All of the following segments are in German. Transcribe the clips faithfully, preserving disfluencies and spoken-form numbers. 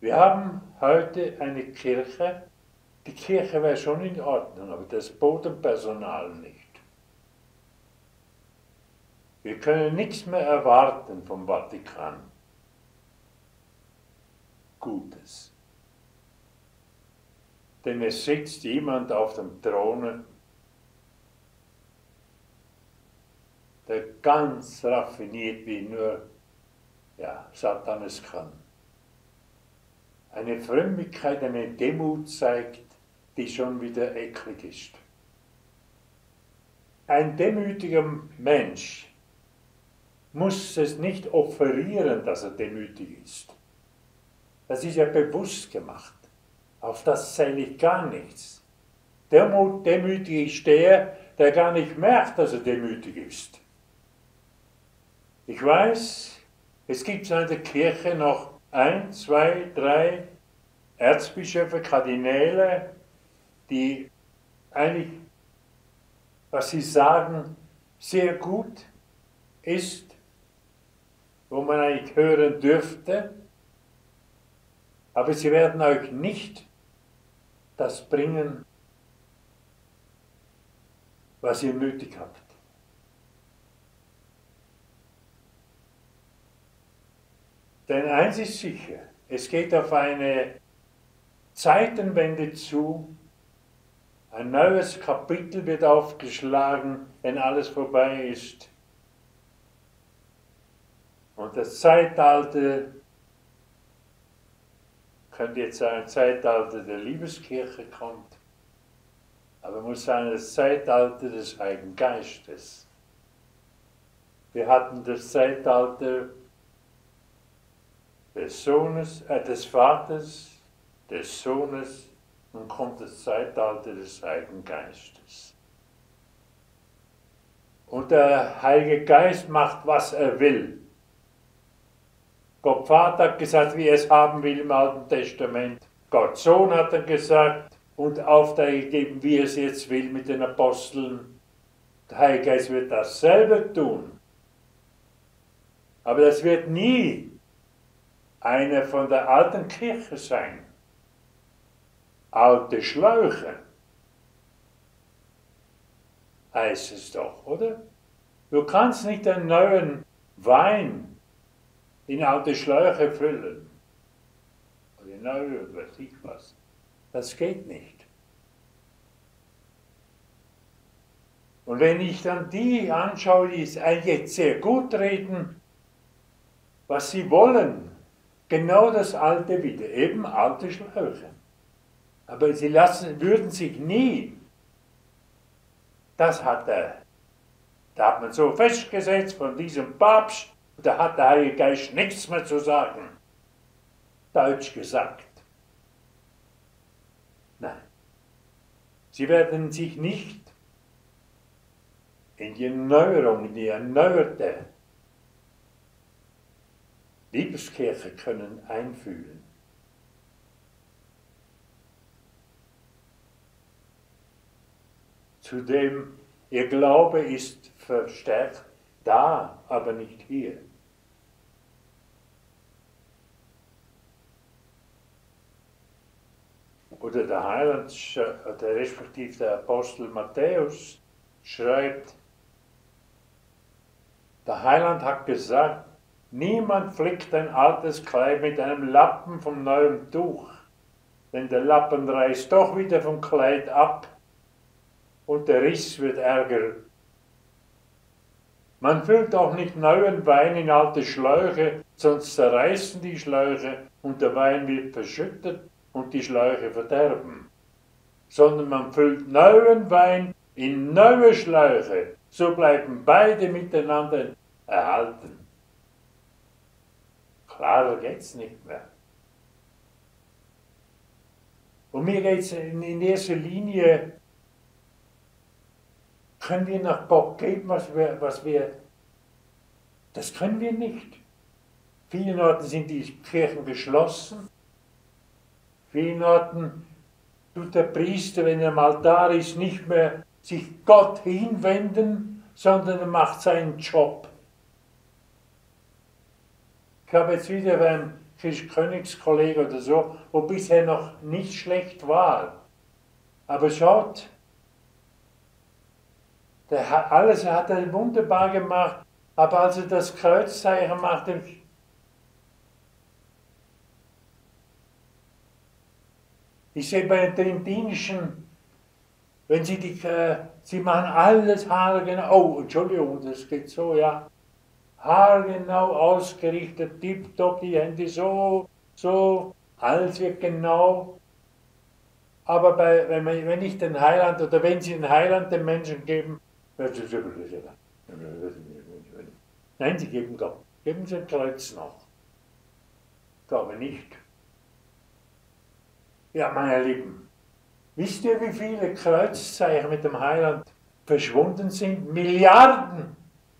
Wir haben heute eine Kirche, die Kirche wäre schon in Ordnung, aber das Bodenpersonal nicht. Wir können nichts mehr erwarten vom Vatikan. Gutes. Denn es sitzt jemand auf dem Throne, der ganz raffiniert wie nur ja, Satan es kann. Eine Frömmigkeit, eine Demut zeigt, die schon wieder eklig ist. Ein demütiger Mensch muss es nicht offerieren, dass er demütig ist. Das ist ja bewusst gemacht. Auf das zähle ich gar nichts. Demut, demütig ist der, der gar nicht merkt, dass er demütig ist. Ich weiß, es gibt in der Kirche noch ein, zwei, drei Erzbischöfe, Kardinäle, die eigentlich, was sie sagen, sehr gut ist, wo man eigentlich hören dürfte, aber sie werden euch nicht das bringen, was ihr nötig habt. Denn eins ist sicher, es geht auf eine Zeitenwende zu, ein neues Kapitel wird aufgeschlagen, wenn alles vorbei ist. Und das Zeitalter, könnte jetzt sagen, Zeitalter der Liebeskirche kommt, aber man muss sagen, das Zeitalter des Heiligen Geistes. Wir hatten das Zeitalter des Sohnes, äh, des Vaters, des Sohnes, nun kommt das Zeitalter des Heiligen Geistes. Und der Heilige Geist macht, was er will. Gott Vater hat gesagt, wie er es haben will im Alten Testament. Gott Sohn hat er gesagt und Auftrag gegeben, wie er es jetzt will mit den Aposteln. Der Heilige Geist wird dasselbe tun. Aber das wird nie einer von der alten Kirche sein. Alte Schläuche heißt es doch, oder? Du kannst nicht einen neuen Wein in alte Schläuche füllen. Oder neue, oder weiß ich was. Das geht nicht. Und wenn ich dann die anschaue, die es jetzt sehr gut reden, was sie wollen, genau das Alte wieder, eben alte Schläuche. Aber sie lassen, würden sich nie, das hat er, da hat man so festgesetzt von diesem Papst, da hat der Heilige Geist nichts mehr zu sagen. Deutsch gesagt. Nein. Sie werden sich nicht in die Erneuerung, in die erneuerte Liebeskirche können einfühlen. Zudem, ihr Glaube ist verstärkt da, aber nicht hier. Oder der Heiland, der respektive der Apostel Matthäus schreibt, der Heiland hat gesagt, niemand flickt ein altes Kleid mit einem Lappen vom neuen Tuch, denn der Lappen reißt doch wieder vom Kleid ab und der Riss wird ärger. Man füllt auch nicht neuen Wein in alte Schläuche, sonst zerreißen die Schläuche und der Wein wird verschüttet und die Schläuche verderben. Sondern man füllt neuen Wein in neue Schläuche, so bleiben beide miteinander erhalten. Klarer geht's nicht mehr. Und mir geht es in erster Linie, können wir nach Gott geben, was wir, was wir, das können wir nicht. Vielen Orten sind die Kirchen geschlossen. Vielen Orten tut der Priester, wenn er am Altar ist, nicht mehr sich Gott hinwenden, sondern er macht seinen Job. Ich habe jetzt wieder beim Königskollege oder so, wo bisher noch nicht schlecht war. Aber schaut, der hat, alles hat er wunderbar gemacht, aber als er das Kreuzzeichen machte, ich sehe bei den Diensten, wenn sie die, äh, sie machen alles haargenau, oh, Entschuldigung, das geht so, ja, haargenau ausgerichtet, tipptopp, die Hände so, so, alles wird genau. Aber bei, wenn, man, wenn ich den Heiland, oder wenn sie den Heiland den Menschen geben, nein, sie geben Gott, geben sie ein Kreuz noch. Glaube nicht. Ja, meine Lieben, wisst ihr, wie viele Kreuzzeichen mit dem Heiland verschwunden sind? Milliarden!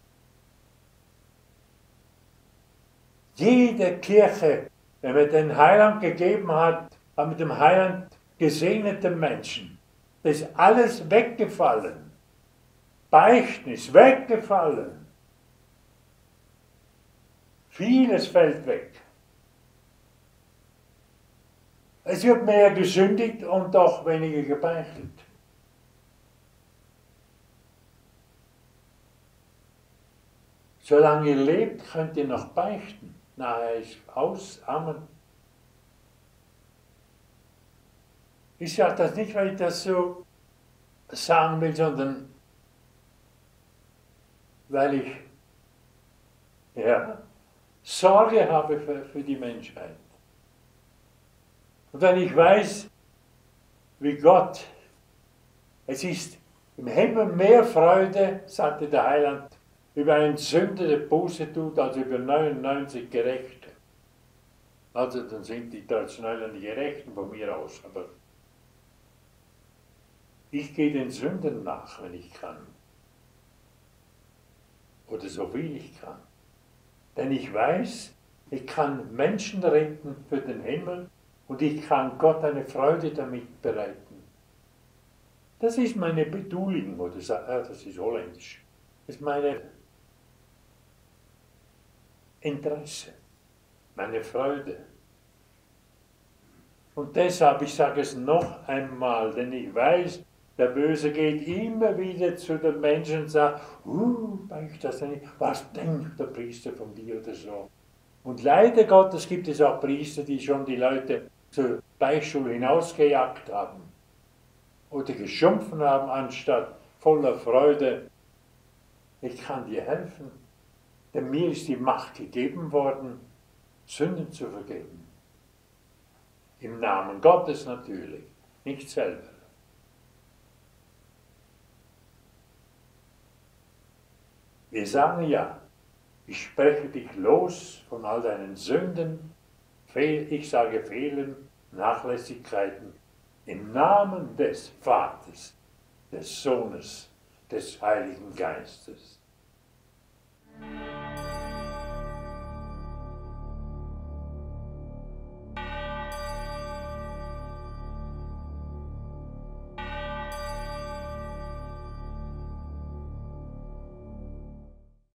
Jede Kirche, wenn man den Heiland gegeben hat, hat mit dem Heiland gesegnete Menschen. Das ist alles weggefallen. Beichten ist weggefallen. Vieles fällt weg. Es wird mehr gesündigt und doch weniger gebeichtet. Solange ihr lebt, könnt ihr noch beichten. Nachher ist aus, Amen. Ich sage das nicht, weil ich das so sagen will, sondern weil ich ja, Sorge habe für, für die Menschheit. Und wenn ich weiß, wie Gott, es ist im Himmel mehr Freude, sagte der Heiland, über einen Sünder, der Buße tut, als über neunundneunzig Gerechte. Also dann sind die traditionellen Gerechten von mir aus, aber ich gehe den Sündern nach, wenn ich kann. Oder so viel ich kann. Denn ich weiß, ich kann Menschen retten für den Himmel und ich kann Gott eine Freude damit bereiten. Das ist meine Beduligung, oder das ist holländisch. Das ist meine Interesse, meine Freude. Und deshalb, ich sage es noch einmal, denn ich weiß, der Böse geht immer wieder zu den Menschen und sagt, uh, beicht das nicht, was denkt der Priester von dir oder so. Und leider Gottes gibt es auch Priester, die schon die Leute zur Beichtschule hinausgejagt haben oder geschumpfen haben, anstatt voller Freude, ich kann dir helfen, denn mir ist die Macht gegeben worden, Sünden zu vergeben. Im Namen Gottes natürlich, nicht selber. Wir sagen ja, ich spreche dich los von all deinen Sünden, ich sage Fehlern, Nachlässigkeiten, im Namen des Vaters, des Sohnes, des Heiligen Geistes.